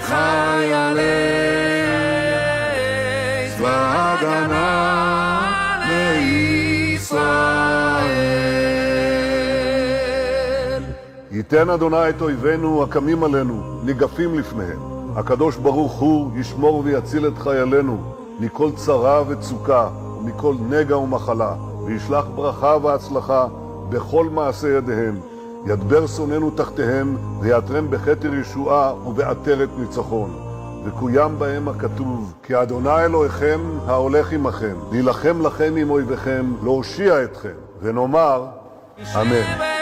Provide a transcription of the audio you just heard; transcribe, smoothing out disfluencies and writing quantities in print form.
חיילי צבא ההגנה לישראל. ייתן אדוני את אויבינו הקמים עלינו, ניגפים לפניהם. הקדוש ברוך הוא ישמור ויציל את חיילינו מכל צרה וצוקה ומכל נגע ומחלה, וישלח ברכה והצלחה בכל מעשה ידיהם. ידבר שונאינו תחתיהם, ויעטרם בכתר ישועה ובעטרת ניצחון. וקוים בהם הכתוב, כי אדוני אלוהיכם ההולך עמכם, להילחם לכם עם אויביכם, להושיע אתכם, ונאמר אמן.